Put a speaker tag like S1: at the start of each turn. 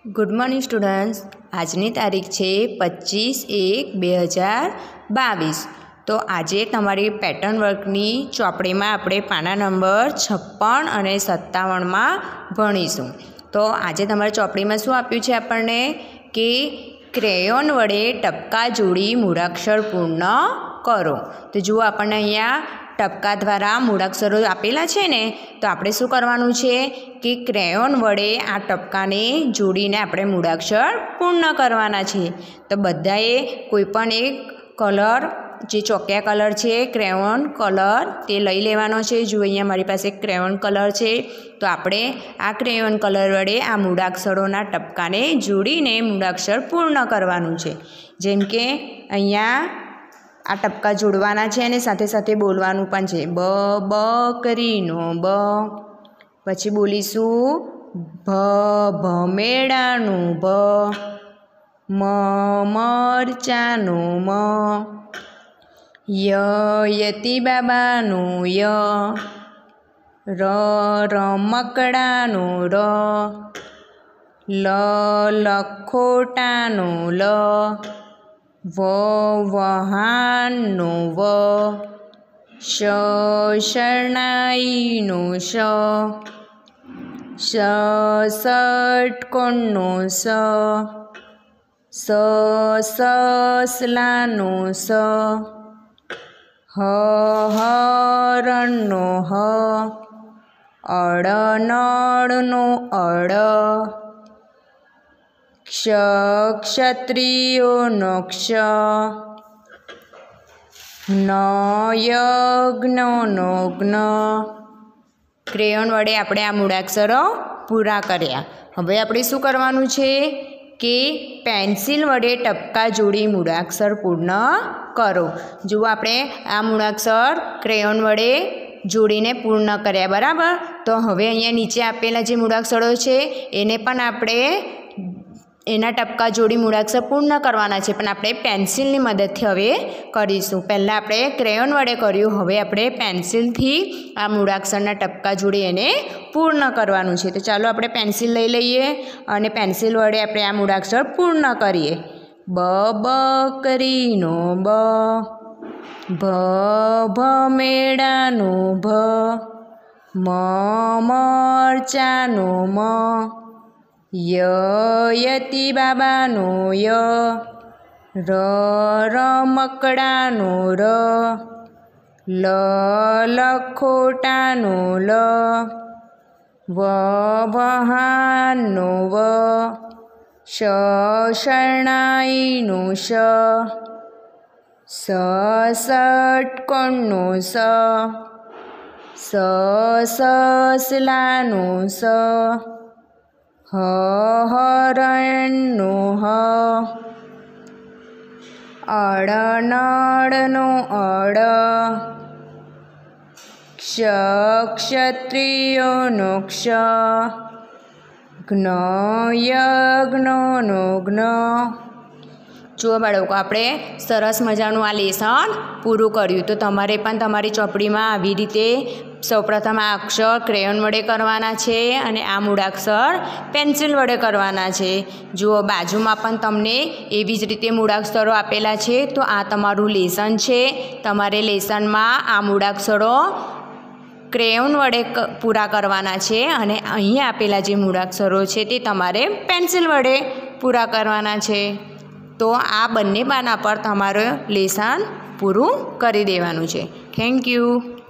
S1: Good morning students. आजनी तारीख है 25/1/2022। तो आज तमारी पेटर्न वर्कनी चोपड़ी में आपणे पाना नंबर 56 और 57 में भणीशुं। तो आज तमारी चोपड़ी में शुं आप्युं छे आपणे कि क्रेयोन वडे टपका जोड़ी मूळाक्षर पूर्ण करो। तो जुओ आपणे अहींया टपका द्वारा मूळाक्षरो आपेला छे ने, तो आपणे शुं करवानुं छे कि क्रेयोन वडे आ टपकाने जोड़ीने आपणे मूळाक्षर पूर्ण करवाना छे। तो बधाए कोईपण एक कलर जे चोकिया कलर छे क्रेयोन कलर ते लई लेवानो छे। जो अहींया मारी पासे क्रेयोन कलर छे, तो आपणे आ क्रेयोन कलर वडे आ मूळाक्षरोना टपकाने जोड़ीने मूळाक्षर पूर्ण करवानुं छे। जेम के अहींया आ टपका जोड़वाना छे अने साथे साथे बोलवानुं पण छे। ब बकरीनो ब, पछी बोलीशुं भ भमेडानो भ, म मरचानो म, य यती बाबानो य, र रमकडानो र, ल लखोटानो ल, व वहानो व, श शरणाईनो श, स षटकोणनो स, स ससलानो स, ह हरणनो ह, अड नळनो अड, क्ष क्षत्रियोनो क्ष, न यज्ञनो ज्ञ। क्रेयोन वडे आपणे आ मूळाक्षरो पूरा कर्या। हवे आपणे शुं करवानुं छे कि पेन्सिल वडे टपका जोड़ी मूळाक्षर पूर्ण करो। जुओ आपणे आ मूळाक्षर क्रेयोन वडे जोड़ीने पूर्ण कर्या, बराबर। तो हवे अहींया नीचे आपेला जे मूळाक्षरो छे एने पण आपणे एना टपका जोड़ी मूळाक्षर पूर्ण करवाना छे, पण आपणे पेन्सिलनी मददथी हवे करीशुं। पहला आपणे क्रेयोन वडे कर्युं, हवे आपणे पेन्सिलथी आ मूळाक्षरना टपका जोड़ी एने पूर्ण करवानुं छे। तो चालो आपणे पेन्सिल लई लईए अने पेन्सिल वडे आपणे आ मूळाक्षर पूर्ण करीए। ब बकरीनो ब, भ भमेडानो भ, म मरचानो म, य यती बाबानो य, र रमकडानो र, ल लखोटानो ल, व वहानो व, श शरणाईनो श, स षटकोणनो स, स ससलानो स, ह हरणनो ह, अड नळनो अड, क्ष क्षत्रियोनो क्ष, ज्ञ यज्ञनो ज्ञ। जुओ बाळको, आपणे सरस मजानुं आ लेसन पूरुं कर्युं। तो तमारे पण तमारी चोपड़ीमां आवी रीते सौप्रथम आ अक्षर क्रेयोन वडे करवाना छे अने आ मूळाक्षर पेन्सिल वडे करवाना छे। जुओ बाजुमां पण तमने एवी ज रीते मूळाक्षरो आपेला छे। तो आ तमारुं लेसन छे। तमारे लेसनमां आ मूळाक्षरो क्रेयोन वडे पूरा करवाना छे अने अहीं आपेला जे मूळाक्षरो छे ते तमारे पेन्सिल वडे पूरा करवाना छे। तो आ बंने पाना पर तमारो लेसन पूरुं करी देवानुं छे। Thank you.